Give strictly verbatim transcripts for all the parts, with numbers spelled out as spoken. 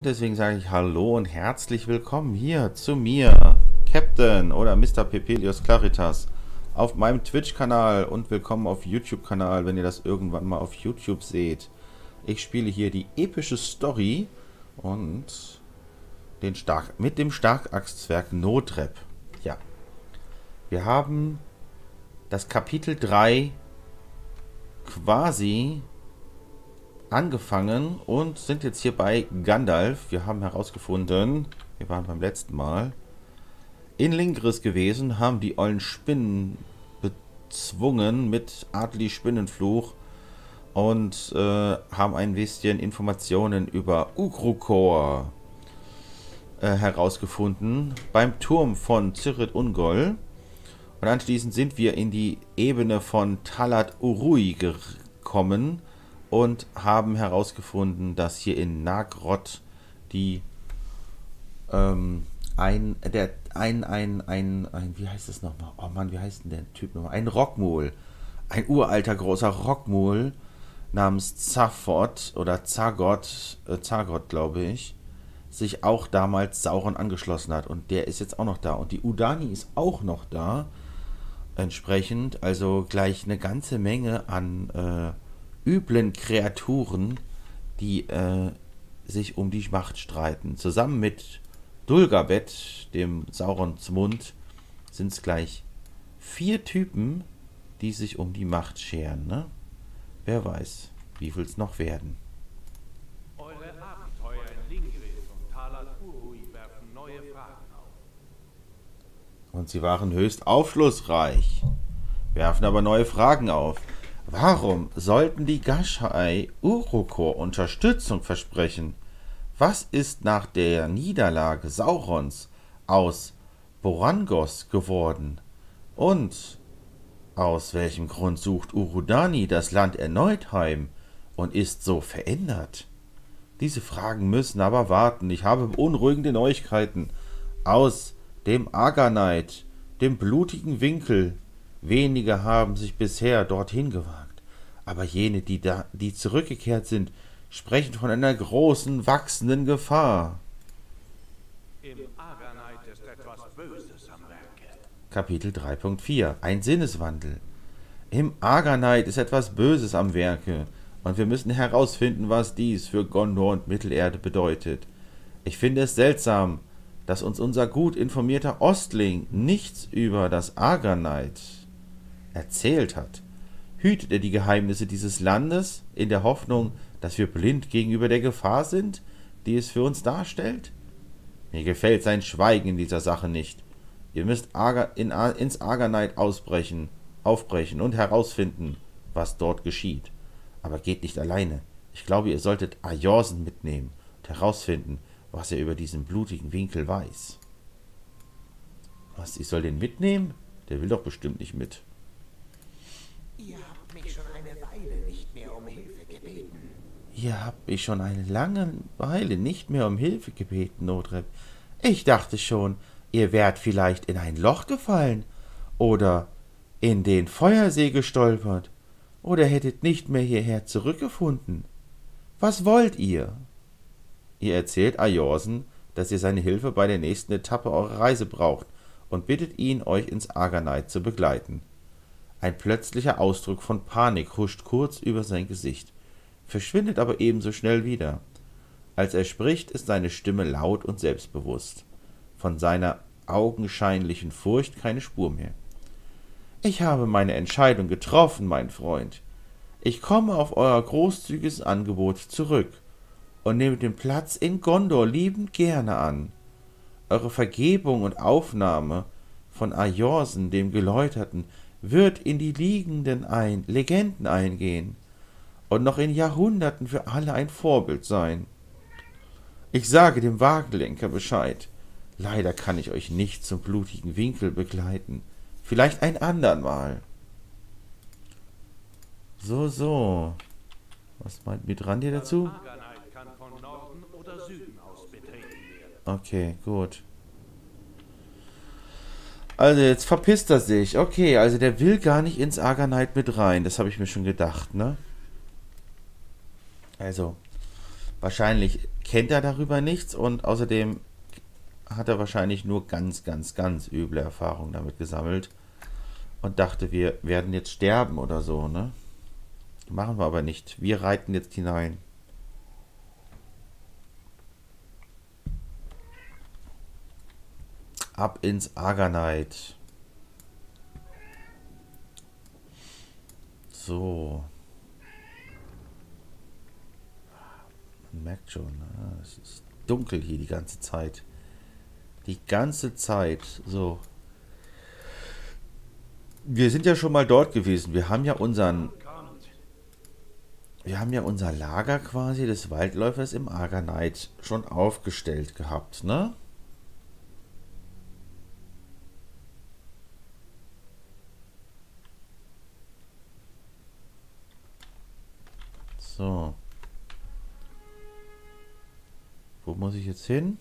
Deswegen sage ich Hallo und herzlich willkommen hier zu mir, Captain oder Mister Pepelius Claritas, auf meinem Twitch-Kanal und willkommen auf YouTube-Kanal, wenn ihr das irgendwann mal auf YouTube seht. Ich spiele hier die epische Story und den Stark mit dem Starkachszwerg Notrep. Ja, wir haben das Kapitel drei quasi angefangen und sind jetzt hier bei Gandalf. Wir haben herausgefunden, wir waren beim letzten Mal in Lingris gewesen, haben die ollen Spinnen bezwungen mit Adli Spinnenfluch und äh, haben ein bisschen Informationen über Ugrukor äh, herausgefunden beim Turm von Cirith Ungol. Und anschließend sind wir in die Ebene von Talat Urui gekommen und haben herausgefunden, dass hier in Nagrod die ähm, ein, der, ein, ein, ein, ein, wie heißt das nochmal? Oh Mann, wie heißt denn der Typ nochmal? Ein Rockmol, ein uralter großer Rockmol namens Zaphod oder Zagot, äh, Zagot glaube ich, sich auch damals Sauron angeschlossen hat und der ist jetzt auch noch da und die Udani ist auch noch da, entsprechend, also gleich eine ganze Menge an äh, üblen Kreaturen, die äh, sich um die Macht streiten. Zusammen mit Dulgabet, dem Saurons Mund, sind es gleich vier Typen, die sich um die Macht scheren. Ne? Wer weiß, wie viel es noch werden. Eure Abenteuer in Lingris und Talat Urui werfen neue Fragen auf. Und sie waren höchst aufschlussreich, werfen aber neue Fragen auf. Warum sollten die Gashai Ugrukor Unterstützung versprechen? Was ist nach der Niederlage Saurons aus Borangos geworden? Und aus welchem Grund sucht Urudani das Land erneut heim und ist so verändert? Diese Fragen müssen aber warten. Ich habe beunruhigende Neuigkeiten aus dem Arganite, dem blutigen Winkel. Wenige haben sich bisher dorthin gewagt, aber jene, die, da, die zurückgekehrt sind, sprechen von einer großen, wachsenden Gefahr. Im Arganite ist etwas Böses am Werke. Kapitel drei Punkt vier. Ein Sinneswandel. Im Arganite ist etwas Böses am Werke, und wir müssen herausfinden, was dies für Gondor und Mittelerde bedeutet. Ich finde es seltsam, dass uns unser gut informierter Ostling nichts über das Arganite erzählt hat. Hütet er die Geheimnisse dieses Landes in der Hoffnung, dass wir blind gegenüber der Gefahr sind, die es für uns darstellt? Mir gefällt sein Schweigen in dieser Sache nicht. Ihr müsst Arga, in, ins Arganite ausbrechen, aufbrechen und herausfinden, was dort geschieht. Aber geht nicht alleine. Ich glaube, ihr solltet Ajorsen mitnehmen und herausfinden, was er über diesen blutigen Winkel weiß. Was, ich soll den mitnehmen? Der will doch bestimmt nicht mit. Ihr habt mich schon eine Weile nicht mehr um Hilfe gebeten. Ihr habt mich schon eine lange Weile nicht mehr um Hilfe gebeten, Notrep. Ich dachte schon, ihr wärt vielleicht in ein Loch gefallen oder in den Feuersee gestolpert oder hättet nicht mehr hierher zurückgefunden. Was wollt ihr? Ihr erzählt Ajorsen, dass ihr seine Hilfe bei der nächsten Etappe eurer Reise braucht und bittet ihn, euch ins Arganite zu begleiten. Ein plötzlicher Ausdruck von Panik huscht kurz über sein Gesicht, verschwindet aber ebenso schnell wieder. Als er spricht, ist seine Stimme laut und selbstbewusst. Von seiner augenscheinlichen Furcht keine Spur mehr. Ich habe meine Entscheidung getroffen, mein Freund. Ich komme auf euer großzügiges Angebot zurück und nehme den Platz in Gondor liebend gerne an. Eure Vergebung und Aufnahme von Ajorsen, dem Geläuterten, wird in die liegenden ein Legenden eingehen und noch in Jahrhunderten für alle ein Vorbild sein. Ich sage dem Wagenlenker Bescheid. Leider kann ich euch nicht zum blutigen Winkel begleiten. Vielleicht ein andern Mal. So, so. Was meint Mithrandi dazu? Arganite kann von Norden oder Süden aus betreten werden. Okay, gut. Also jetzt verpisst er sich. Okay, also der will gar nicht ins Arganite mit rein. Das habe ich mir schon gedacht, ne? Also, Wahrscheinlich kennt er darüber nichts und außerdem hat er wahrscheinlich nur ganz, ganz, ganz üble Erfahrungen damit gesammelt und dachte, wir werden jetzt sterben oder so, ne? Machen wir aber nicht. Wir reiten jetzt hinein. Ab ins Arganite. So. Man merkt schon, es ist dunkel hier die ganze Zeit. Die ganze Zeit. So. Wir sind ja schon mal dort gewesen. Wir haben ja unseren... Wir haben ja unser Lager quasi des Waldläufers im Arganite schon aufgestellt gehabt, ne? So. Wo muss ich jetzt hin?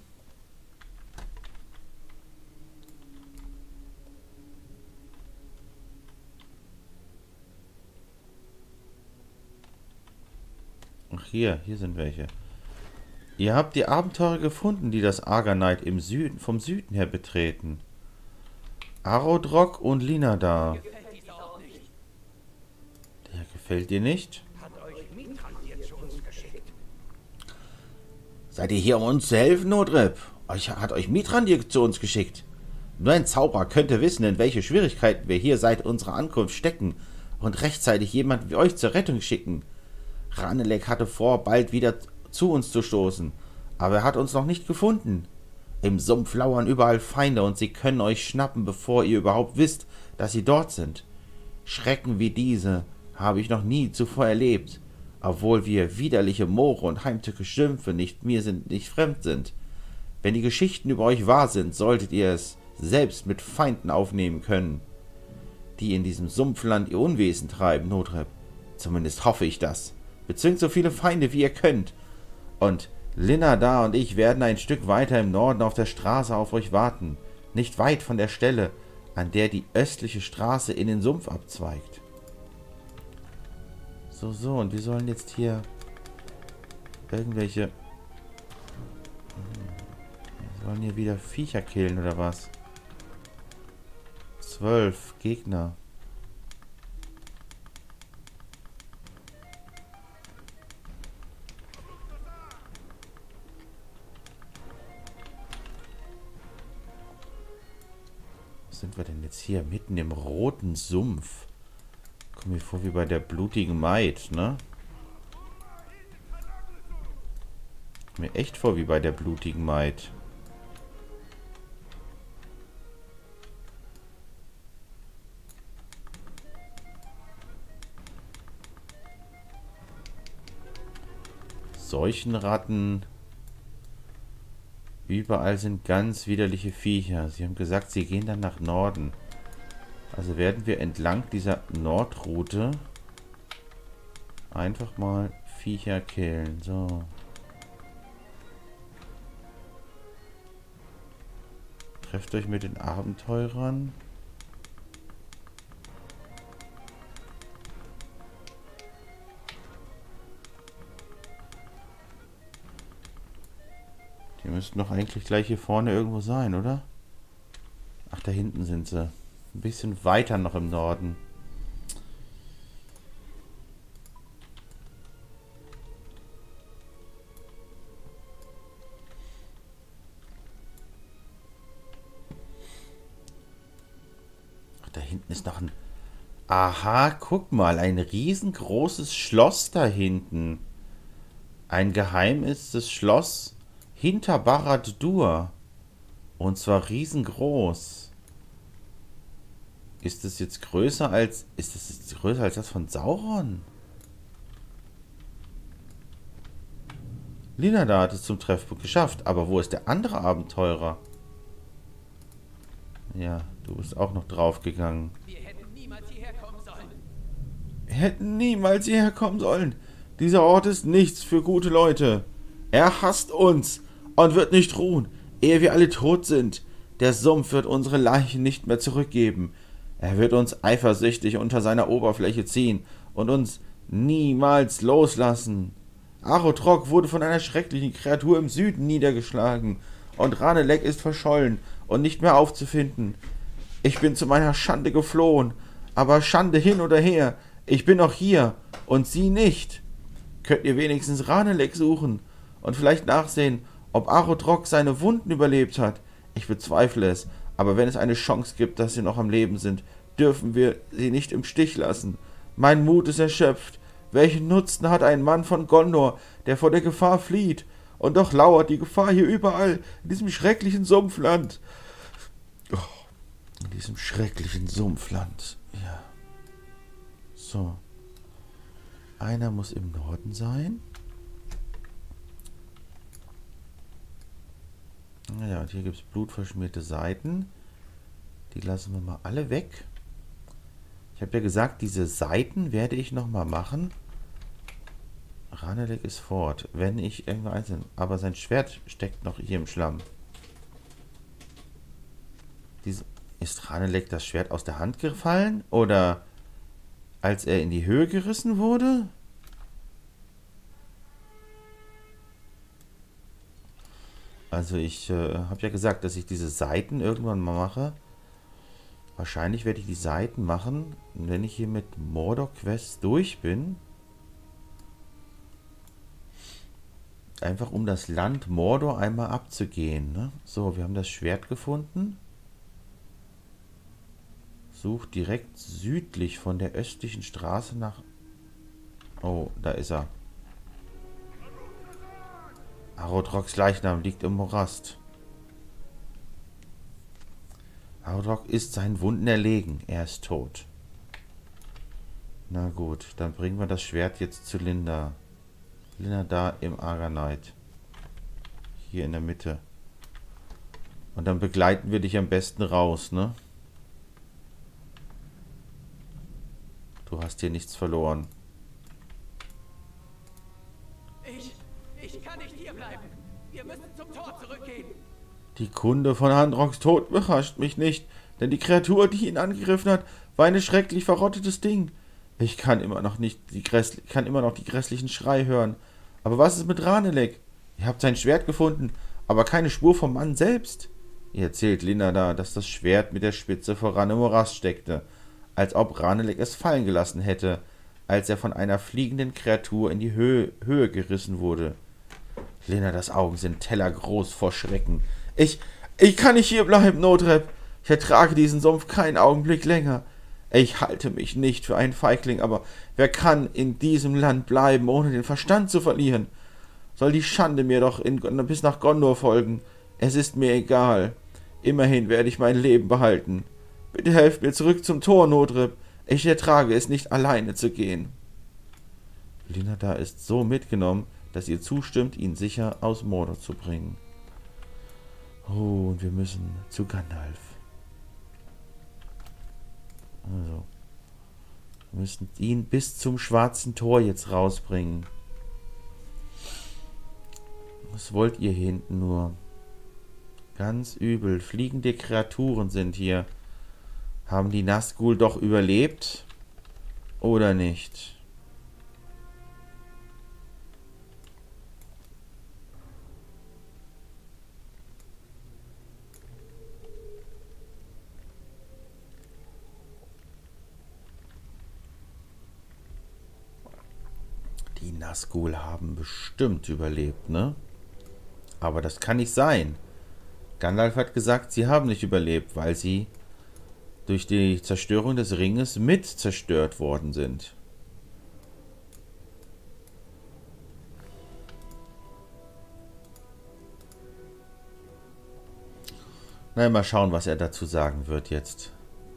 Ach, hier, hier sind welche. Ihr habt die Abenteurer gefunden, die das Arganite im Süden, vom Süden her betreten. Arodrok und Linadar. Der gefällt dir nicht? Seid ihr hier, um uns zu helfen, Notrip? Euch hat euch Mithrandir zu uns geschickt. Nur ein Zauberer könnte wissen, in welche Schwierigkeiten wir hier seit unserer Ankunft stecken und rechtzeitig jemanden wie euch zur Rettung schicken. Ranelek hatte vor, bald wieder zu uns zu stoßen, aber er hat uns noch nicht gefunden. Im Sumpf lauern überall Feinde und sie können euch schnappen, bevor ihr überhaupt wisst, dass sie dort sind. Schrecken wie diese habe ich noch nie zuvor erlebt, obwohl wir widerliche Moore und heimtückische Sümpfe nicht mir sind, nicht fremd sind. Wenn die Geschichten über euch wahr sind, solltet ihr es selbst mit Feinden aufnehmen können, die in diesem Sumpfland ihr Unwesen treiben, Notrip. Zumindest hoffe ich das. Bezwingt so viele Feinde, wie ihr könnt. Und Linadar und ich werden ein Stück weiter im Norden auf der Straße auf euch warten. Nicht weit von der Stelle, an der die östliche Straße in den Sumpf abzweigt. So, so, und wir sollen jetzt hier irgendwelche... Wir sollen hier wieder Viecher killen, oder was? Zwölf Gegner. Sind wir denn jetzt hier mitten im roten Sumpf? Kommt mir vor wie bei der blutigen Maid, ne? Kommt mir echt vor wie bei der blutigen Maid. Seuchenratten. Überall sind ganz widerliche Viecher. Sie haben gesagt, sie gehen dann nach Norden. Also werden wir entlang dieser Nordroute einfach mal Viecher killen. So. Trefft euch mit den Abenteurern. Die müssten doch eigentlich gleich hier vorne irgendwo sein, oder? Ach, da hinten sind sie. Ein bisschen weiter noch im Norden. Ach, da hinten ist noch ein... Aha, guck mal, ein riesengroßes Schloss da hinten. Ein geheimes Schloss hinter Barad-dûr. Und zwar riesengroß. Ist es jetzt größer als... Ist es jetzt größer als das von Sauron? Linadar hat es zum Treffpunkt geschafft. Aber wo ist der andere Abenteurer? Ja, du bist auch noch draufgegangen. Wir hätten niemals hierher kommen sollen. Wir hätten niemals hierher kommen sollen. Dieser Ort ist nichts für gute Leute. Er hasst uns und wird nicht ruhen, ehe wir alle tot sind. Der Sumpf wird unsere Leichen nicht mehr zurückgeben. Er wird uns eifersüchtig unter seiner Oberfläche ziehen und uns niemals loslassen. Arotrok wurde von einer schrecklichen Kreatur im Süden niedergeschlagen und Ranelek ist verschollen und nicht mehr aufzufinden. Ich bin zu meiner Schande geflohen, aber Schande hin oder her, ich bin noch hier und Sie nicht. Könnt ihr wenigstens Ranelek suchen und vielleicht nachsehen, ob Arotrok seine Wunden überlebt hat? Ich bezweifle es, aber wenn es eine Chance gibt, dass sie noch am Leben sind, dürfen wir sie nicht im Stich lassen. Mein Mut ist erschöpft. Welchen Nutzen hat ein Mann von Gondor, der vor der Gefahr flieht? Und doch lauert die Gefahr hier überall, in diesem schrecklichen Sumpfland. Oh, in diesem schrecklichen Sumpfland. Ja. So. Einer muss im Norden sein. Naja, und hier gibt es blutverschmierte Seiten. Die lassen wir mal alle weg. Ich habe ja gesagt, diese Seiten werde ich nochmal machen. Ranelek ist fort. Wenn ich irgendwo einzeln... Aber sein Schwert steckt noch hier im Schlamm. Diese, ist Ranelek das Schwert aus der Hand gefallen? Oder als er in die Höhe gerissen wurde? Also ich äh, habe ja gesagt, dass ich diese Seiten irgendwann mal mache. Wahrscheinlich werde ich die Seiten machen, wenn ich hier mit Mordor Quest durch bin. Einfach um das Land Mordor einmal abzugehen. Ne? So, wir haben das Schwert gefunden. Sucht direkt südlich von der östlichen Straße nach... Oh, da ist er. Arotroks Leichnam liegt im Morast. Arotrok ist seinen Wunden erlegen. Er ist tot. Na gut, dann bringen wir das Schwert jetzt zu Linda. Linda da im Arganite. Hier in der Mitte. Und dann begleiten wir dich am besten raus, ne? Du hast hier nichts verloren. Ich, ich kann nicht hier bleiben. Wir müssen zum Tor zurückgehen. Die Kunde von Handroks Tod überrascht mich nicht, denn die Kreatur, die ihn angegriffen hat, war ein schrecklich verrottetes Ding. Ich kann immer noch nicht die grässli- kann immer noch die grässlichen Schrei hören. Aber was ist mit Ranelek? Ihr habt sein Schwert gefunden, aber keine Spur vom Mann selbst. Ihr erzählt Linda da, dass das Schwert mit der Spitze voran im Morast steckte, als ob Ranelek es fallen gelassen hätte, als er von einer fliegenden Kreatur in die Höhe, Höhe gerissen wurde. Linda, das Augen sind tellergroß vor Schrecken. Ich, ich kann nicht hier bleiben, Notrep. Ich ertrage diesen Sumpf keinen Augenblick länger. Ich halte mich nicht für einen Feigling, aber wer kann in diesem Land bleiben, ohne den Verstand zu verlieren? Soll die Schande mir doch in, bis nach Gondor folgen? Es ist mir egal. Immerhin werde ich mein Leben behalten. Bitte helft mir zurück zum Tor, Notrep. Ich ertrage es nicht, alleine zu gehen. Linda ist so mitgenommen, dass ihr zustimmt, ihn sicher aus Mordor zu bringen. Oh, und wir müssen zu Gandalf. Also, wir müssen ihn bis zum schwarzen Tor jetzt rausbringen. Was wollt ihr hier hinten nur? Ganz übel. Fliegende Kreaturen sind hier. Haben die Nazgul doch überlebt? Oder nicht? Die Nazgul haben bestimmt überlebt, ne? Aber das kann nicht sein. Gandalf hat gesagt, sie haben nicht überlebt, weil sie durch die Zerstörung des Ringes mit zerstört worden sind. Na, mal schauen, was er dazu sagen wird jetzt.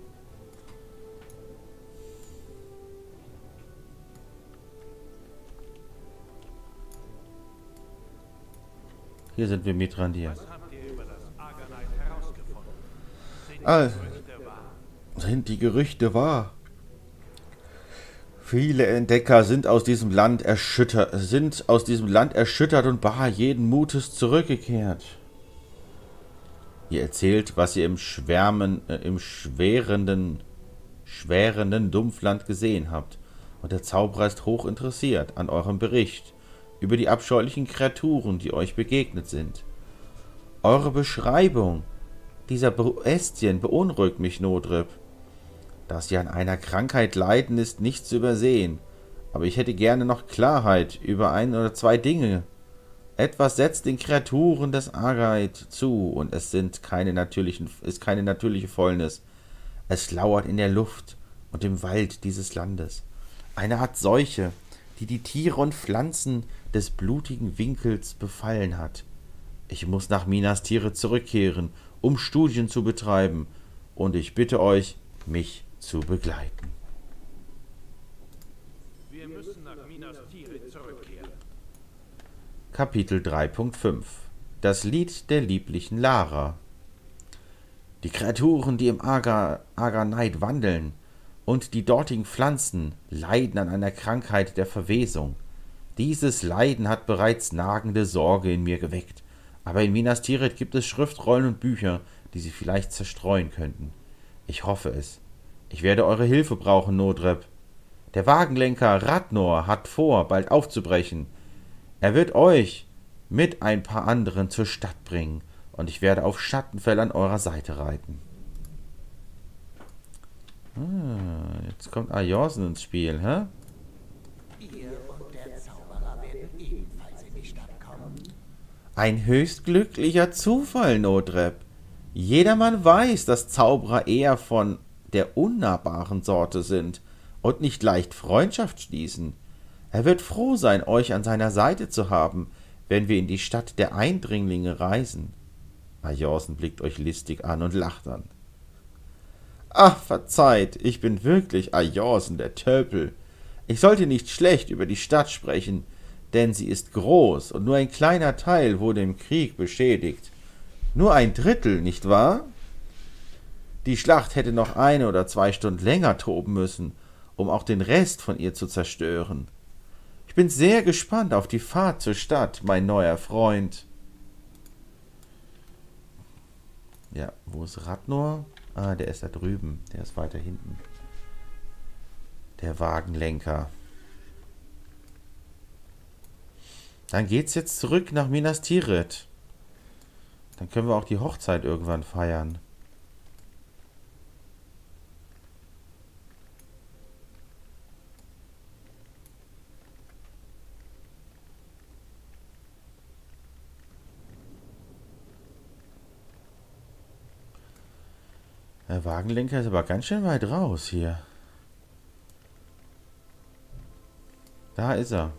Hier sind wir Mithrandir. Was habt ihr über das Arganite herausgefunden? Sind die Also, Gerüchte wahr? sind die Gerüchte wahr? Viele Entdecker sind aus diesem Land erschüttert, sind aus diesem Land erschüttert und bar jeden Mutes zurückgekehrt. Ihr erzählt, was ihr im Schwärmen, äh, im schwerenden, schwerenden Dumpfland gesehen habt. Und der Zauberer ist hoch interessiert an eurem Bericht. über die abscheulichen Kreaturen, die euch begegnet sind. Eure Beschreibung dieser Bestien beunruhigt mich, Nodrip. Dass sie an einer Krankheit leiden, ist nicht zu übersehen, aber ich hätte gerne noch Klarheit über ein oder zwei Dinge. Etwas setzt den Kreaturen des Argait zu, und es sind keine natürlichen, ist keine natürliche Fäulnis. Es lauert in der Luft und im Wald dieses Landes. Eine Art Seuche, die die Tiere und Pflanzen des blutigen Winkels befallen hat. Ich muss nach Minas Tirith zurückkehren, um Studien zu betreiben, und ich bitte euch, mich zu begleiten. Wir müssen nach Minas Tirith zurückkehren. Kapitel drei Punkt fünf. Das Lied der lieblichen Lara. Die Kreaturen, die im Aga, Aganite wandeln, und die dortigen Pflanzen leiden an einer Krankheit der Verwesung. Dieses Leiden hat bereits nagende Sorge in mir geweckt, aber in Minas Tirith gibt es Schriftrollen und Bücher, die sie vielleicht zerstreuen könnten. Ich hoffe es. Ich werde eure Hilfe brauchen, Nodrip. Der Wagenlenker Radnor hat vor, bald aufzubrechen. Er wird euch mit ein paar anderen zur Stadt bringen, und ich werde auf Schattenfell an eurer Seite reiten. Ah, jetzt kommt Ajorsen ins Spiel, hä? Ihr und der Zauberer werden ebenfalls in die Stadt kommen. Ein höchst glücklicher Zufall, Nodrip. Jedermann weiß, dass Zauberer eher von der unnahbaren Sorte sind und nicht leicht Freundschaft schließen. Er wird froh sein, euch an seiner Seite zu haben, wenn wir in die Stadt der Eindringlinge reisen. Ajorsen blickt euch listig an und lacht an. Ach, verzeiht, ich bin wirklich Ajorsen, der Tölpel. Ich sollte nicht schlecht über die Stadt sprechen, denn sie ist groß und nur ein kleiner Teil wurde im Krieg beschädigt. Nur ein Drittel, nicht wahr? Die Schlacht hätte noch eine oder zwei Stunden länger toben müssen, um auch den Rest von ihr zu zerstören. Ich bin sehr gespannt auf die Fahrt zur Stadt, mein neuer Freund. Ja, wo ist Radnor? Ah, der ist da drüben. Der ist weiter hinten. Der Wagenlenker. Dann geht's jetzt zurück nach Minas Tirith. Dann können wir auch die Hochzeit irgendwann feiern. Der Wagenlenker ist aber ganz schön weit raus hier. Da ist er.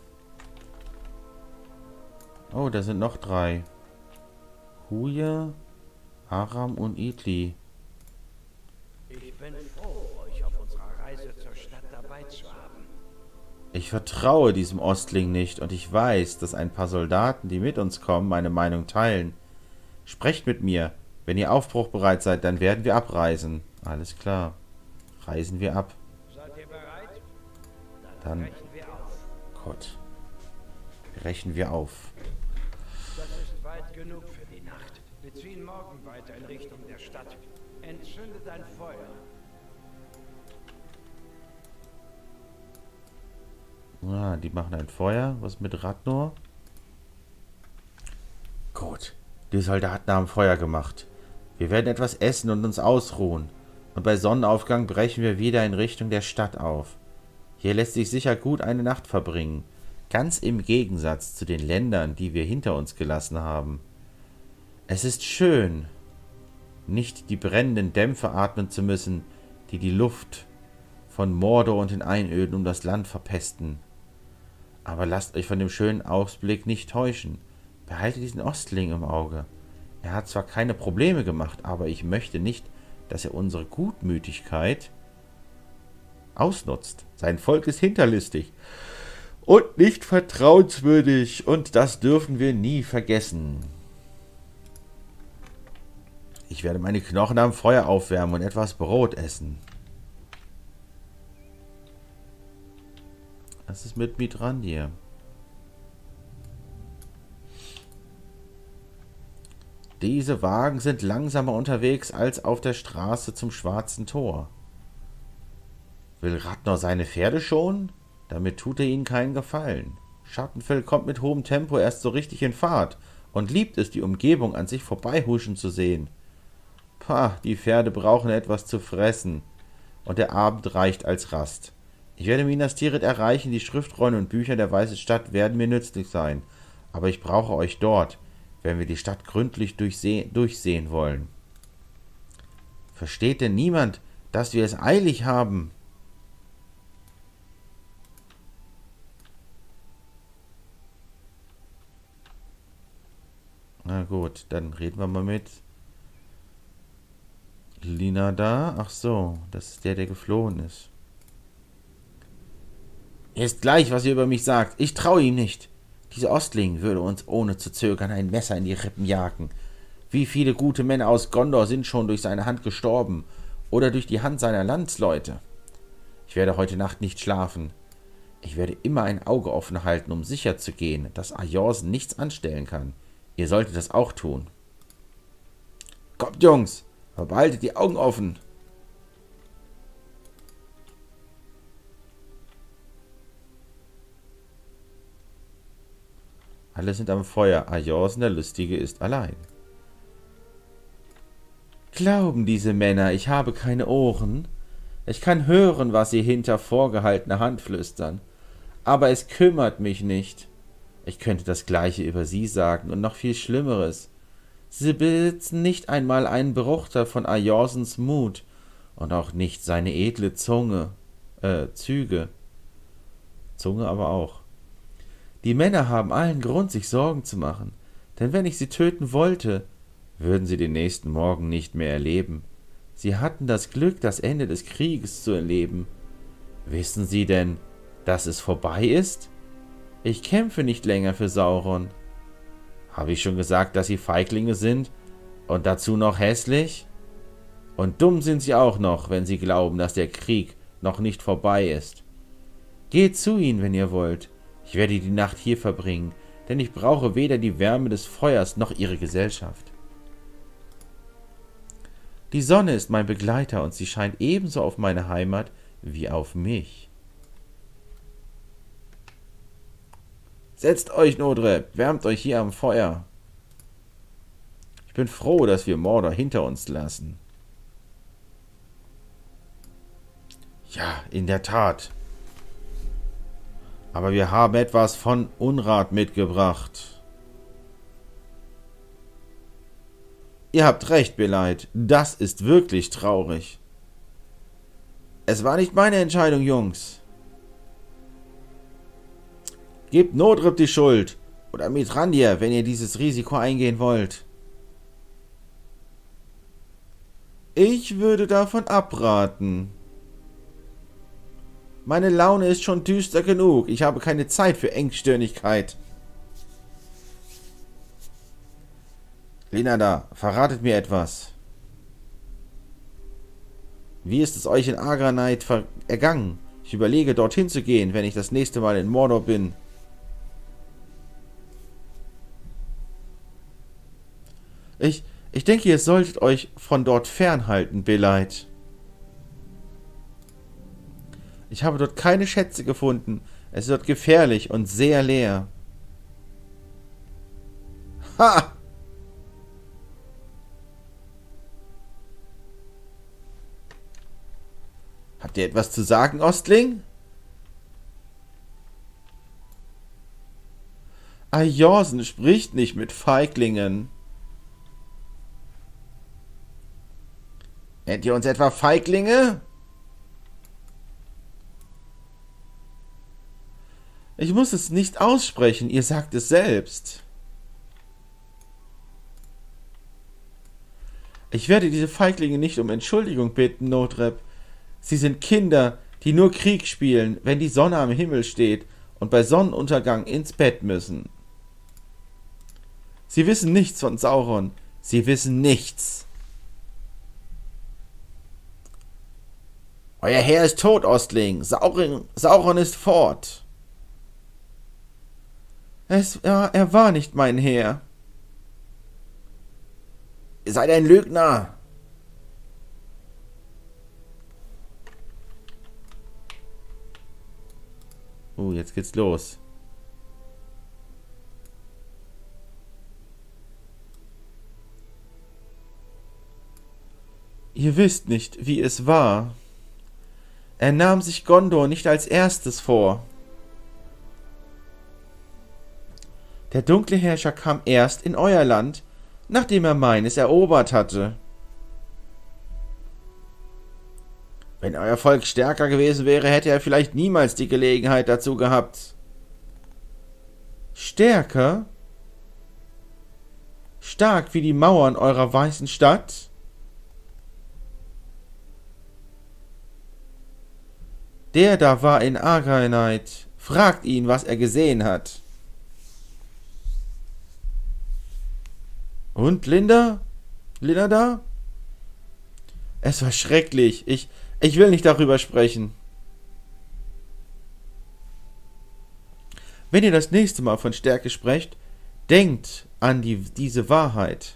Oh, da sind noch drei. Huja, Aram und Idli. Ich bin froh, euch auf unserer Reise zur Stadt dabei zu haben. Ich vertraue diesem Ostling nicht und ich weiß, dass ein paar Soldaten, die mit uns kommen, meine Meinung teilen. Sprecht mit mir. Wenn ihr aufbruchbereit seid, dann werden wir abreisen. Alles klar. Reisen wir ab. Seid ihr bereit? Dann Dann brechen wir auf. Gott. Brechen wir auf. Das ist weit genug für die Nacht. Wir ziehen morgen weiter in Richtung der Stadt. Entzündet ein Feuer. Ah, die machen ein Feuer. Was mit Radnor? Gut. Die Soldaten haben Feuer gemacht. Wir werden etwas essen und uns ausruhen. Und bei Sonnenaufgang brechen wir wieder in Richtung der Stadt auf. Hier lässt sich sicher gut eine Nacht verbringen. Ganz im Gegensatz zu den Ländern, die wir hinter uns gelassen haben. Es ist schön, nicht die brennenden Dämpfe atmen zu müssen, die die Luft von Mordor und den Einöden um das Land verpesten. Aber lasst euch von dem schönen Ausblick nicht täuschen. Behaltet diesen Ostling im Auge. Er hat zwar keine Probleme gemacht, aber ich möchte nicht, dass er unsere Gutmütigkeit ausnutzt. Sein Volk ist hinterlistig und nicht vertrauenswürdig, und das dürfen wir nie vergessen. Ich werde meine Knochen am Feuer aufwärmen und etwas Brot essen. Was ist mit Mithrandir? Diese Wagen sind langsamer unterwegs als auf der Straße zum Schwarzen Tor. Will Radnor seine Pferde schonen? Damit tut er ihnen keinen Gefallen. Schattenfell kommt mit hohem Tempo erst so richtig in Fahrt und liebt es, die Umgebung an sich vorbeihuschen zu sehen. Pah, die Pferde brauchen etwas zu fressen und der Abend reicht als Rast. Ich werde Minas Tirith erreichen, die Schriftrollen und Bücher der Weißen Stadt werden mir nützlich sein, aber ich brauche euch dort, wenn wir die Stadt gründlich durchsehen, durchsehen wollen. Versteht denn niemand, dass wir es eilig haben? Na gut, dann reden wir mal mit Lina da. Ach so, das ist der, der geflohen ist. Er ist gleich, was ihr über mich sagt. Ich traue ihm nicht. Dieser Ostling würde uns ohne zu zögern ein Messer in die Rippen jagen. Wie viele gute Männer aus Gondor sind schon durch seine Hand gestorben oder durch die Hand seiner Landsleute. Ich werde heute Nacht nicht schlafen. Ich werde immer ein Auge offen halten, um sicher zu gehen, dass Ajorsen nichts anstellen kann. Ihr solltet das auch tun. Kommt, Jungs, aber behaltet die Augen offen. Alle sind am Feuer. Ajorsen, der Lustige, ist allein. Glauben diese Männer, ich habe keine Ohren? Ich kann hören, was sie hinter vorgehaltener Hand flüstern. Aber es kümmert mich nicht. Ich könnte das Gleiche über sie sagen und noch viel Schlimmeres. Sie besitzen nicht einmal einen Bruchteil von Ajorsens Mut und auch nicht seine edle Zunge, äh, Züge. Zunge aber auch. Die Männer haben allen Grund, sich Sorgen zu machen, denn wenn ich sie töten wollte, würden sie den nächsten Morgen nicht mehr erleben. Sie hatten das Glück, das Ende des Krieges zu erleben. Wissen Sie denn, dass es vorbei ist? Ich kämpfe nicht länger für Sauron. Habe ich schon gesagt, dass sie Feiglinge sind? Und dazu noch hässlich? Und dumm sind sie auch noch, wenn sie glauben, dass der Krieg noch nicht vorbei ist. Geht zu ihnen, wenn ihr wollt. Ich werde die Nacht hier verbringen, denn ich brauche weder die Wärme des Feuers noch ihre Gesellschaft. Die Sonne ist mein Begleiter und sie scheint ebenso auf meine Heimat wie auf mich. Setzt euch, Nodreb, wärmt euch hier am Feuer. Ich bin froh, dass wir Mordor hinter uns lassen. Ja, in der Tat. Aber wir haben etwas von Unrat mitgebracht. Ihr habt recht, Beleit. Das ist wirklich traurig. Es war nicht meine Entscheidung, Jungs. Gebt Nodrib die Schuld. Oder Mithrandir, wenn ihr dieses Risiko eingehen wollt. Ich würde davon abraten. Meine Laune ist schon düster genug. Ich habe keine Zeit für Engstirnigkeit. Linada, verratet mir etwas. Wie ist es euch in Agranite ergangen? Ich überlege, dorthin zu gehen, wenn ich das nächste Mal in Mordor bin. Ich, ich denke, ihr solltet euch von dort fernhalten, Beleit. Ich habe dort keine Schätze gefunden. Es ist dort gefährlich und sehr leer. Ha! Habt ihr etwas zu sagen, Ostling? Ajorsen spricht nicht mit Feiglingen. Nennt ihr uns etwa Feiglinge? Ich muss es nicht aussprechen, ihr sagt es selbst. Ich werde diese Feiglinge nicht um Entschuldigung bitten, Nodreb. Sie sind Kinder, die nur Krieg spielen, wenn die Sonne am Himmel steht und bei Sonnenuntergang ins Bett müssen. Sie wissen nichts von Sauron. Sie wissen nichts. Euer Herr ist tot, Ostling. Sauron, Sauron ist fort. Es, ja, er war nicht mein Herr. Ihr seid ein Lügner. Oh, jetzt geht's los. Ihr wisst nicht, wie es war. Er nahm sich Gondor nicht als erstes vor. Der dunkle Herrscher kam erst in euer Land, nachdem er meines erobert hatte. Wenn euer Volk stärker gewesen wäre, hätte er vielleicht niemals die Gelegenheit dazu gehabt. Stärker? Stark wie die Mauern eurer weißen Stadt? Der da war in Arganeith. Fragt ihn, was er gesehen hat. Und Linda? Linda da? Es war schrecklich. Ich, ich will nicht darüber sprechen. Wenn ihr das nächste Mal von Stärke sprecht, denkt an die, diese Wahrheit.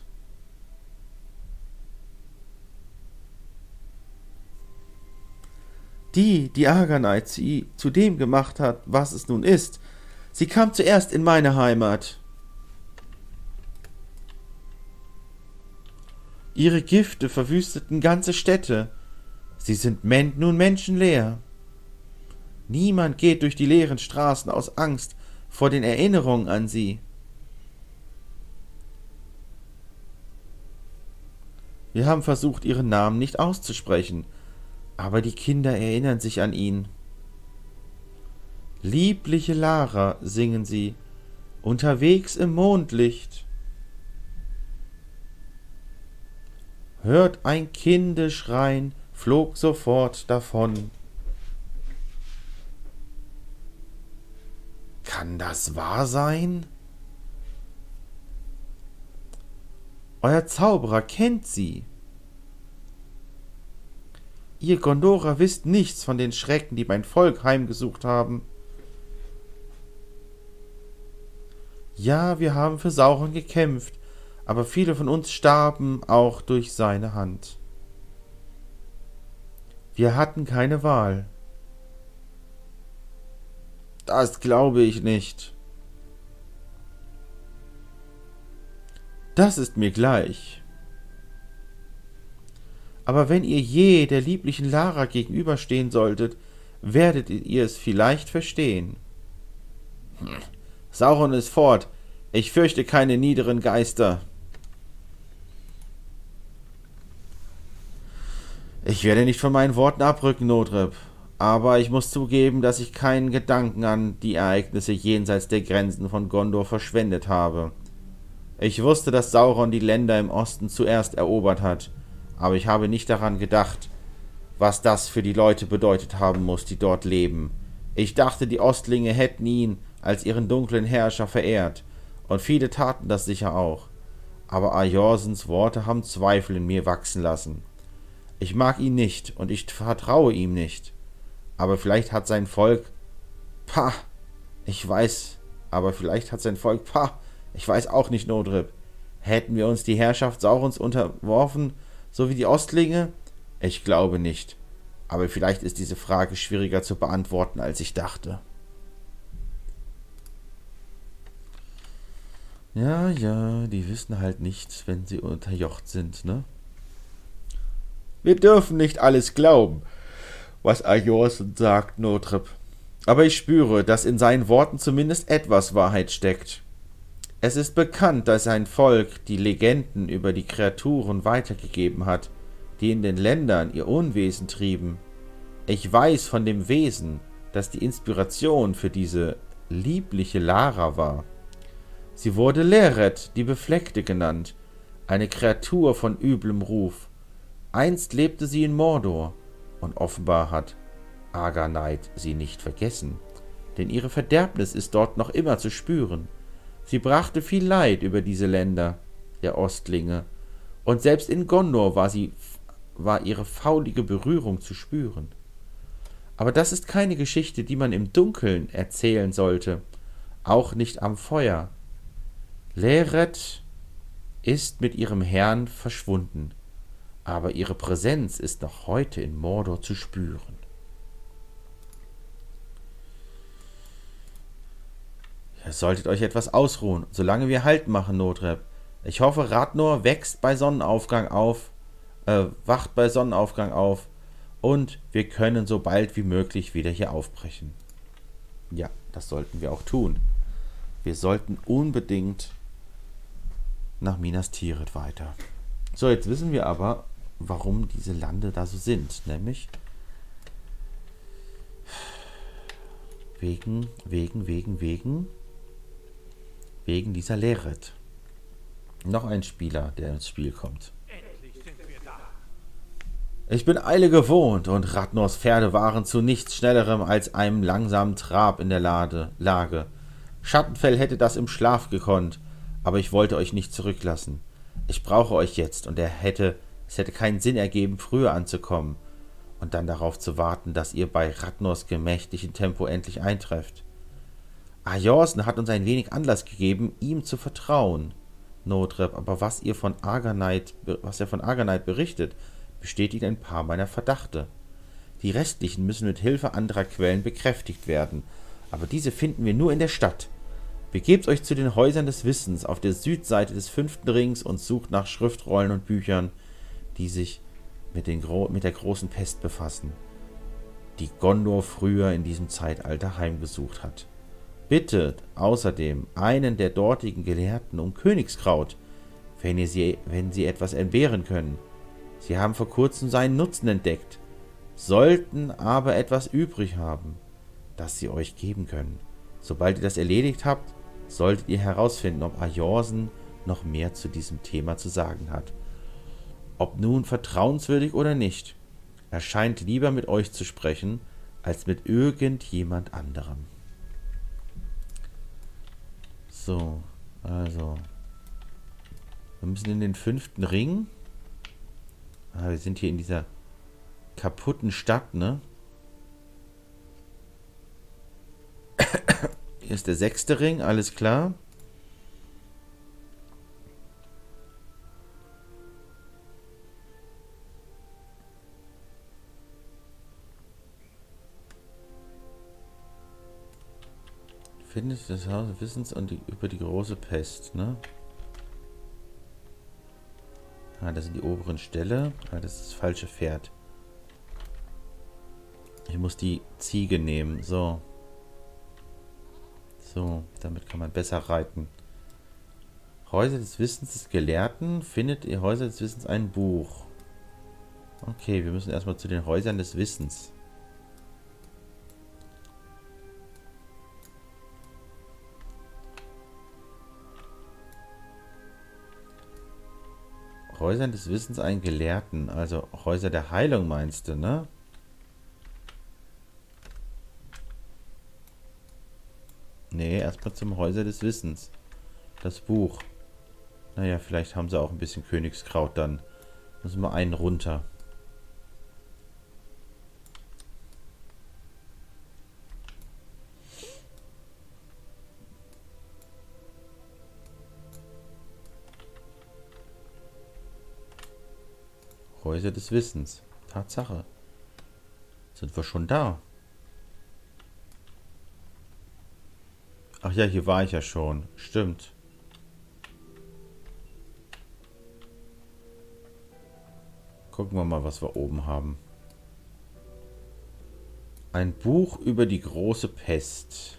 Die, die Arganeith sie zu dem gemacht hat, was es nun ist, sie kam zuerst in meine Heimat. Ihre Gifte verwüsteten ganze Städte. Sie sind men- nun menschenleer. Niemand geht durch die leeren Straßen aus Angst vor den Erinnerungen an sie. Wir haben versucht, ihren Namen nicht auszusprechen, aber die Kinder erinnern sich an ihn. Liebliche Lara, singen sie, unterwegs im Mondlicht. Hört ein Kindeschreien, flog sofort davon. Kann das wahr sein? Euer Zauberer kennt sie. Ihr Gondorer wisst nichts von den Schrecken, die mein Volk heimgesucht haben. Ja, wir haben für Sauron gekämpft, aber viele von uns starben auch durch seine Hand. Wir hatten keine Wahl. Das glaube ich nicht. Das ist mir gleich. Aber wenn ihr je der lieblichen Lara gegenüberstehen solltet, werdet ihr es vielleicht verstehen. Hm. Sauron ist fort. Ich fürchte keine niederen Geister. Ich werde nicht von meinen Worten abrücken, Notrip. Aber ich muss zugeben, dass ich keinen Gedanken an die Ereignisse jenseits der Grenzen von Gondor verschwendet habe. Ich wusste, dass Sauron die Länder im Osten zuerst erobert hat, aber ich habe nicht daran gedacht, was das für die Leute bedeutet haben muss, die dort leben. Ich dachte, die Ostlinge hätten ihn als ihren dunklen Herrscher verehrt, und viele taten das sicher auch. Aber Arjorsens Worte haben Zweifel in mir wachsen lassen. Ich mag ihn nicht, und ich vertraue ihm nicht. Aber vielleicht hat sein Volk... Pah! Ich weiß, aber vielleicht hat sein Volk... Pah! Ich weiß auch nicht, Notrip. Hätten wir uns die Herrschaft Saurons unterworfen, so wie die Ostlinge? Ich glaube nicht. Aber vielleicht ist diese Frage schwieriger zu beantworten, als ich dachte. Ja, ja, die wissen halt nichts, wenn sie unterjocht sind, ne? Wir dürfen nicht alles glauben, was Arjorsen sagt, Notrip. Aber ich spüre, dass in seinen Worten zumindest etwas Wahrheit steckt. Es ist bekannt, dass sein Volk die Legenden über die Kreaturen weitergegeben hat, die in den Ländern ihr Unwesen trieben. Ich weiß von dem Wesen, das die Inspiration für diese liebliche Lara war. Sie wurde Leret, die Befleckte, genannt, eine Kreatur von üblem Ruf. Einst lebte sie in Mordor, und offenbar hat Arganeith sie nicht vergessen, denn ihre Verderbnis ist dort noch immer zu spüren. Sie brachte viel Leid über diese Länder der Ostlinge, und selbst in Gondor war, sie, war ihre faulige Berührung zu spüren. Aber das ist keine Geschichte, die man im Dunkeln erzählen sollte, auch nicht am Feuer. Leret ist mit ihrem Herrn verschwunden, aber ihre Präsenz ist noch heute in Mordor zu spüren. Ihr solltet euch etwas ausruhen, solange wir Halt machen, Notrep. Ich hoffe, Radnor wächst bei Sonnenaufgang auf, äh, wacht bei Sonnenaufgang auf und wir können so bald wie möglich wieder hier aufbrechen. Ja, das sollten wir auch tun. Wir sollten unbedingt nach Minas Tirith weiter. So, jetzt wissen wir aber, warum diese Lande da so sind. Nämlich wegen, wegen, wegen, wegen, wegen dieser Leret. Noch ein Spieler, der ins Spiel kommt. Endlich sind wir da. Ich bin Eile gewohnt und Radnors Pferde waren zu nichts Schnellerem als einem langsamen Trab in der Lade, Lage. Schattenfell hätte das im Schlaf gekonnt, aber ich wollte euch nicht zurücklassen. Ich brauche euch jetzt und er hätte, es hätte keinen Sinn ergeben, früher anzukommen und dann darauf zu warten, dass ihr bei Radnors gemächlichem Tempo endlich eintrefft. Ajorsen hat uns ein wenig Anlass gegeben, ihm zu vertrauen. Notrep, aber was ihr von Arganite, was er von Arganite berichtet, bestätigt ein paar meiner Verdachte. Die restlichen müssen mit Hilfe anderer Quellen bekräftigt werden, aber diese finden wir nur in der Stadt. Begebt euch zu den Häusern des Wissens auf der Südseite des fünften Rings und sucht nach Schriftrollen und Büchern, die sich mit, den Gro mit der großen Pest befassen, die Gondor früher in diesem Zeitalter heimgesucht hat. Bittet außerdem einen der dortigen Gelehrten um Königskraut, wenn, ihr sie, wenn sie etwas entbehren können. Sie haben vor kurzem seinen Nutzen entdeckt, sollten aber etwas übrig haben, das sie euch geben können. Sobald ihr das erledigt habt, solltet ihr herausfinden, ob Ajorsen noch mehr zu diesem Thema zu sagen hat. Ob nun vertrauenswürdig oder nicht, er scheint lieber mit euch zu sprechen, als mit irgendjemand anderem. So, also. Wir müssen in den fünften Ring. Ah, wir sind hier in dieser kaputten Stadt, ne? Hier ist der sechste Ring, alles klar. Findet das Haus des Wissens und die, über die große Pest, ne? Ah, das sind die oberen Ställe. Ah, das ist das falsche Pferd. Ich muss die Ziege nehmen, so. So, damit kann man besser reiten. Häuser des Wissens des Gelehrten. Findet ihr Häuser des Wissens ein Buch? Okay, wir müssen erstmal zu den Häusern des Wissens. Häusern des Wissens einen Gelehrten. Also Häuser der Heilung meinst du, ne? Nee, erstmal zum Häuser des Wissens. Das Buch. Naja, vielleicht haben sie auch ein bisschen Königskraut dann. Müssen wir einen runter. Häuser des Wissens. Tatsache. Sind wir schon da? Ach ja, hier war ich ja schon. Stimmt. Gucken wir mal, was wir oben haben. Ein Buch über die große Pest.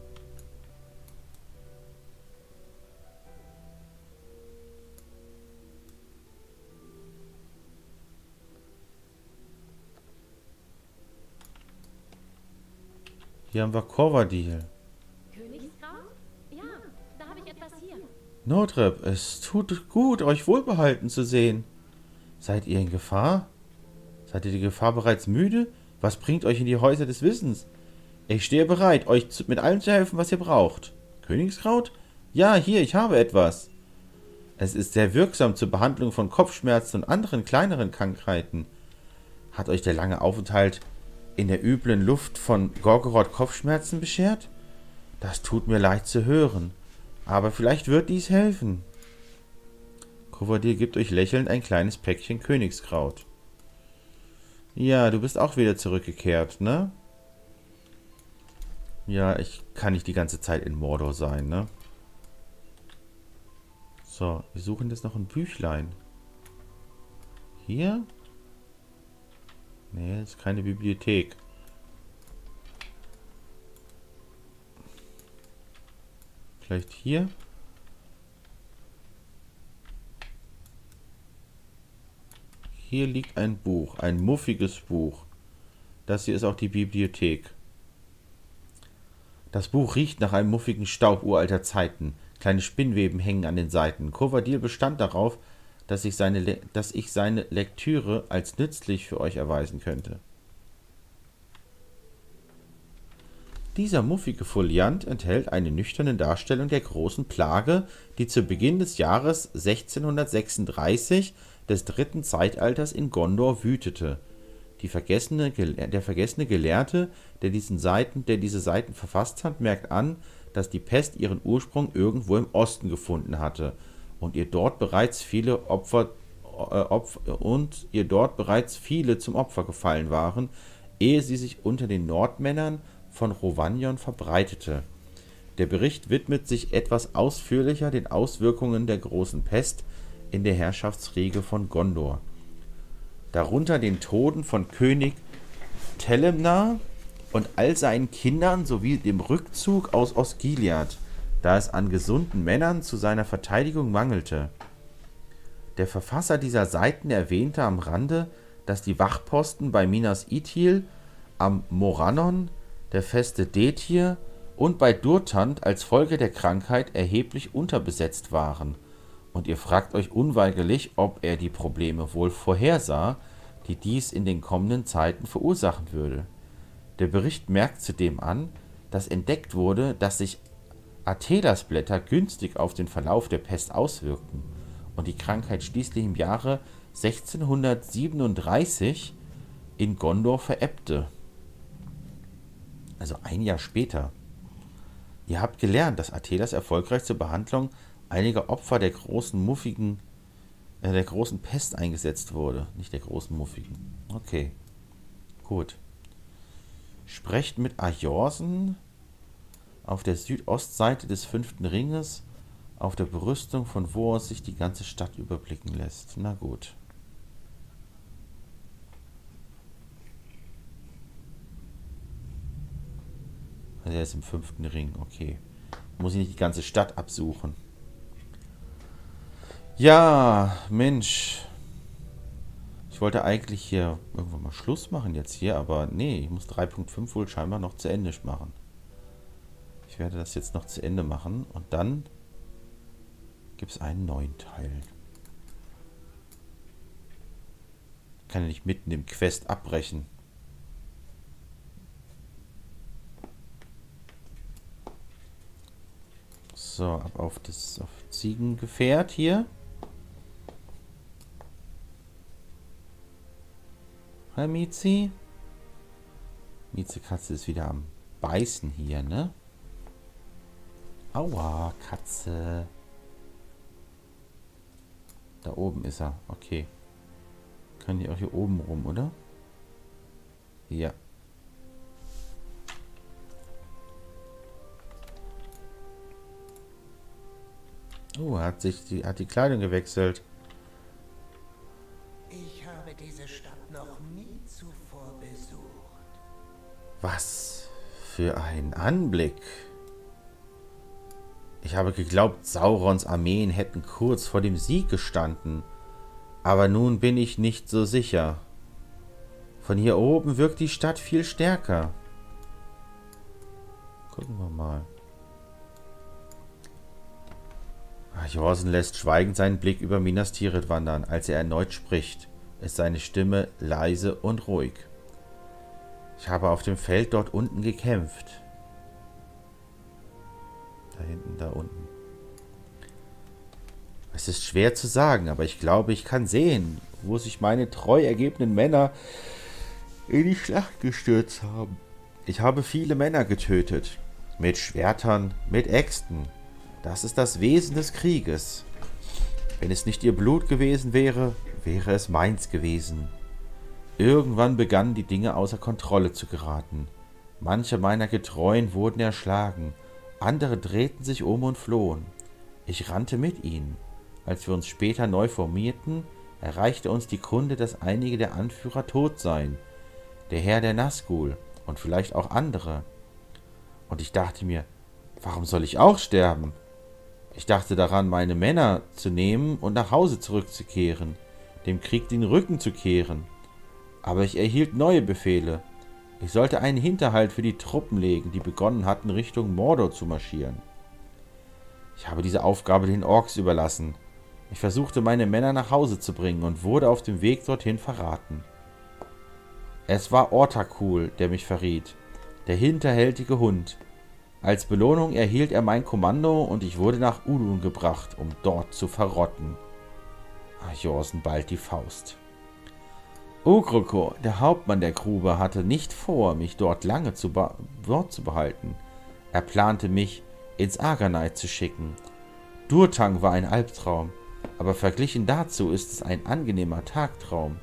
Hier haben wir Corvadil. Königskraut? Ja, da habe ich etwas hier. Notrep, es tut gut, euch wohlbehalten zu sehen. Seid ihr in Gefahr? Seid ihr die Gefahr bereits müde? Was bringt euch in die Häuser des Wissens? Ich stehe bereit, euch zu, mit allem zu helfen, was ihr braucht. Königskraut? Ja, hier, ich habe etwas. Es ist sehr wirksam zur Behandlung von Kopfschmerzen und anderen kleineren Krankheiten. Hat euch der lange Aufenthalt in der üblen Luft von Gorgoroth Kopfschmerzen beschert? Das tut mir leid zu hören, aber vielleicht wird dies helfen. Corvadil gibt euch lächelnd ein kleines Päckchen Königskraut. Ja, du bist auch wieder zurückgekehrt, ne? Ja, ich kann nicht die ganze Zeit in Mordor sein, ne? So, wir suchen jetzt noch ein Büchlein. Hier? Nee, das ist keine Bibliothek. Vielleicht hier? Hier liegt ein Buch, ein muffiges Buch. Das hier ist auch die Bibliothek. Das Buch riecht nach einem muffigen Staub uralter Zeiten. Kleine Spinnweben hängen an den Seiten. Kovadil bestand darauf, dass ich, seine, dass ich seine Lektüre als nützlich für euch erweisen könnte. Dieser muffige Foliant enthält eine nüchterne Darstellung der großen Plage, die zu Beginn des Jahres sechzehnhundertsechsunddreißig des dritten Zeitalters in Gondor wütete. Die vergessene, der vergessene Gelehrte, der, diesen Seiten, der diese Seiten verfasst hat, merkt an, dass die Pest ihren Ursprung irgendwo im Osten gefunden hatte und ihr dort bereits viele Opfer, äh, Opfer und ihr dort bereits viele zum Opfer gefallen waren, ehe sie sich unter den Nordmännern von Rhovanion verbreitete. Der Bericht widmet sich etwas ausführlicher den Auswirkungen der großen Pest in der Herrschaftsriege von Gondor. Darunter den Toten von König Telemnar und all seinen Kindern sowie dem Rückzug aus Osgiliath, da es an gesunden Männern zu seiner Verteidigung mangelte. Der Verfasser dieser Seiten erwähnte am Rande, dass die Wachposten bei Minas Ithil, am Morannon, der Feste Detir und bei Durtand als Folge der Krankheit erheblich unterbesetzt waren. Und ihr fragt euch unweigerlich, ob er die Probleme wohl vorhersah, die dies in den kommenden Zeiten verursachen würde. Der Bericht merkt zudem an, dass entdeckt wurde, dass sich Athelasblätter günstig auf den Verlauf der Pest auswirkten und die Krankheit schließlich im Jahre sechzehnhundertsiebenunddreißig in Gondor verebbte. Also ein Jahr später. Ihr habt gelernt, dass Athelas erfolgreich zur Behandlung einiger Opfer der großen muffigen, äh, der großen Pest eingesetzt wurde. Nicht der großen muffigen. Okay. Gut. Sprecht mit Ajorsen auf der Südostseite des fünften Ringes, auf der Brüstung, von wo aus sich die ganze Stadt überblicken lässt. Na gut. Also er ist im fünften Ring, okay. Muss ich nicht die ganze Stadt absuchen. Ja, Mensch. Ich wollte eigentlich hier irgendwann mal Schluss machen jetzt hier, aber nee, ich muss drei Punkt fünf wohl scheinbar noch zu Ende machen. Ich werde das jetzt noch zu Ende machen und dann gibt es einen neuen Teil. Ich kann ja nicht mitten im Quest abbrechen. So, ab auf das auf Ziegengefährt hier. Hi Miezi. Mieze-Katze ist wieder am Beißen hier, ne? Aua, Katze. Da oben ist er. Okay. Kann die auch hier oben rum, oder? Ja. Oh, er hat sich die, hat die Kleidung gewechselt. Ich habe diese Stadt noch nie zuvor besucht. Was für ein Anblick. Ich habe geglaubt, Saurons Armeen hätten kurz vor dem Sieg gestanden. Aber nun bin ich nicht so sicher. Von hier oben wirkt die Stadt viel stärker. Gucken wir mal. Jorsen lässt schweigend seinen Blick über Minas Tirith wandern, als er erneut spricht, ist seine Stimme leise und ruhig. Ich habe auf dem Feld dort unten gekämpft. Da hinten, da unten. Es ist schwer zu sagen, aber ich glaube, ich kann sehen, wo sich meine treu ergebenen Männer in die Schlacht gestürzt haben. Ich habe viele Männer getötet. Mit Schwertern, mit Äxten. Das ist das Wesen des Krieges. Wenn es nicht ihr Blut gewesen wäre, wäre es meins gewesen. Irgendwann begannen die Dinge außer Kontrolle zu geraten. Manche meiner Getreuen wurden erschlagen, andere drehten sich um und flohen. Ich rannte mit ihnen. Als wir uns später neu formierten, erreichte uns die Kunde, dass einige der Anführer tot seien. Der Herr der Nazgul und vielleicht auch andere. Und ich dachte mir, warum soll ich auch sterben? Ich dachte daran, meine Männer zu nehmen und nach Hause zurückzukehren, dem Krieg den Rücken zu kehren. Aber ich erhielt neue Befehle. Ich sollte einen Hinterhalt für die Truppen legen, die begonnen hatten, Richtung Mordor zu marschieren. Ich habe diese Aufgabe den Orks überlassen. Ich versuchte, meine Männer nach Hause zu bringen und wurde auf dem Weg dorthin verraten. Es war Ortakul, der mich verriet, der hinterhältige Hund. Als Belohnung erhielt er mein Kommando und ich wurde nach Udun gebracht, um dort zu verrotten. Ajorsen ballt die Faust. Ugrukor, der Hauptmann der Grube, hatte nicht vor, mich dort lange zu Wort zu behalten. Er plante, mich ins Arganite zu schicken. Durtang war ein Albtraum, aber verglichen dazu ist es ein angenehmer Tagtraum.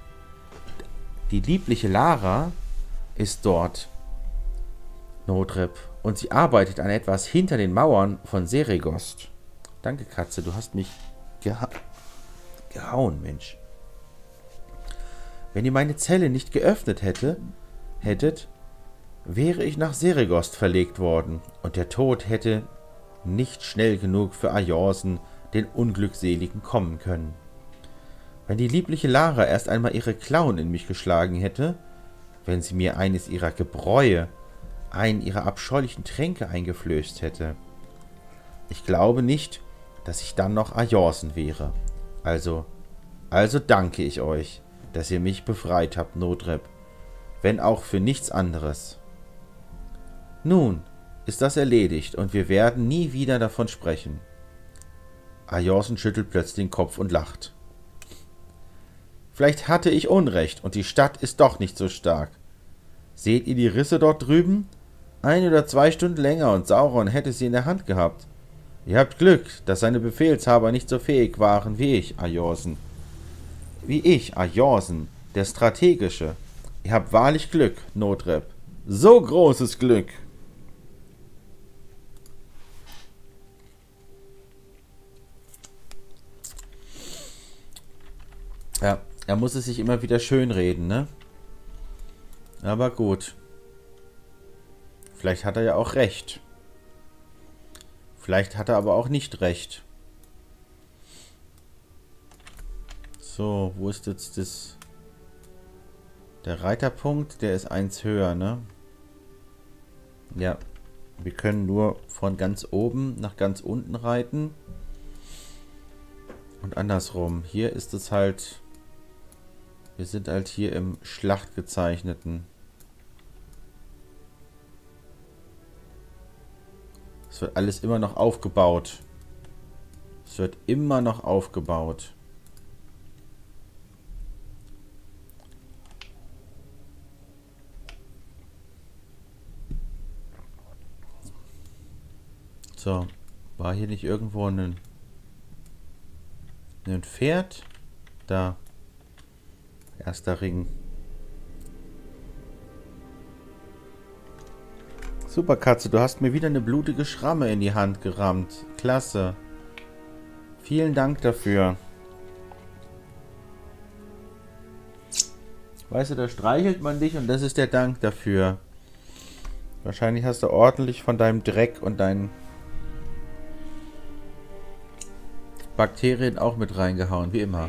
Die liebliche Lara ist dort, Nodreb, und sie arbeitet an etwas hinter den Mauern von Seregost. Danke, Katze, du hast mich geha gehauen, Mensch. Wenn ihr meine Zelle nicht geöffnet hätte, hättet, wäre ich nach Seregost verlegt worden, und der Tod hätte nicht schnell genug für Ajorsen, den Unglückseligen, kommen können. Wenn die liebliche Lara erst einmal ihre Klauen in mich geschlagen hätte, wenn sie mir eines ihrer Gebräue, einen ihrer abscheulichen Tränke eingeflößt hätte. Ich glaube nicht, dass ich dann noch Ajorsen wäre. Also, also danke ich euch, dass ihr mich befreit habt, Nodreb, wenn auch für nichts anderes. Nun ist das erledigt und wir werden nie wieder davon sprechen. Ajorsen schüttelt plötzlich den Kopf und lacht. Vielleicht hatte ich Unrecht und die Stadt ist doch nicht so stark. Seht ihr die Risse dort drüben? Ein oder zwei Stunden länger und Sauron hätte sie in der Hand gehabt. Ihr habt Glück, dass seine Befehlshaber nicht so fähig waren wie ich, Ajorsen. Wie ich, Ajorsen, der Strategische. Ihr habt wahrlich Glück, Nodreb. So großes Glück! Ja, er muss es sich immer wieder schönreden, ne? Aber gut. Vielleicht hat er ja auch recht. Vielleicht hat er aber auch nicht recht. So, wo ist jetzt das? Der Reiterpunkt, der ist eins höher, ne? Ja, wir können nur von ganz oben nach ganz unten reiten. Und andersrum. Hier ist es halt... Wir sind halt hier im Schlachtgezeichneten. Es wird alles immer noch aufgebaut. Es wird immer noch aufgebaut. So, war hier nicht irgendwo ein, ein Pferd? Da. Erster Ring. Super, Katze, du hast mir wieder eine blutige Schramme in die Hand gerammt. Klasse. Vielen Dank dafür. Weißt du, da streichelt man dich und das ist der Dank dafür. Wahrscheinlich hast du ordentlich von deinem Dreck und deinen Bakterien auch mit reingehauen, wie immer.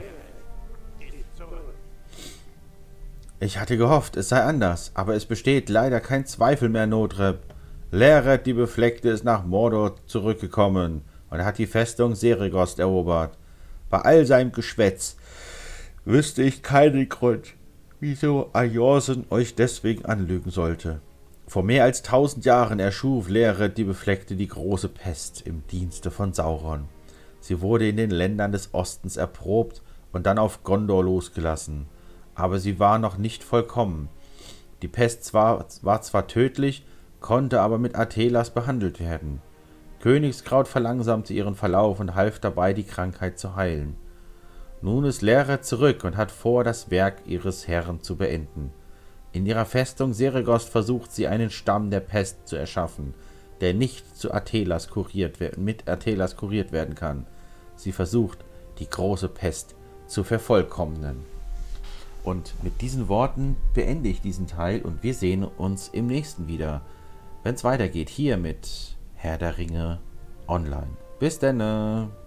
Ich hatte gehofft, es sei anders, aber es besteht leider kein Zweifel mehr, Nodreb. Leret, die Befleckte, ist nach Mordor zurückgekommen und hat die Festung Seregost erobert. Bei all seinem Geschwätz wüsste ich keinen Grund, wieso Ajorsen euch deswegen anlügen sollte. Vor mehr als tausend Jahren erschuf Leret, die Befleckte, die große Pest im Dienste von Sauron. Sie wurde in den Ländern des Ostens erprobt und dann auf Gondor losgelassen. Aber sie war noch nicht vollkommen. Die Pest zwar, war zwar tödlich, konnte aber mit Atelas behandelt werden. Königskraut verlangsamte ihren Verlauf und half dabei, die Krankheit zu heilen. Nun ist Leret zurück und hat vor, das Werk ihres Herrn zu beenden. In ihrer Festung Seregost versucht sie, einen Stamm der Pest zu erschaffen, der nicht zu Atelas kuriert, mit Atelas kuriert werden kann. Sie versucht, die große Pest zu vervollkommnen. Und mit diesen Worten beende ich diesen Teil und wir sehen uns im nächsten wieder, wenn es weitergeht hier mit Herr der Ringe online. Bis dann!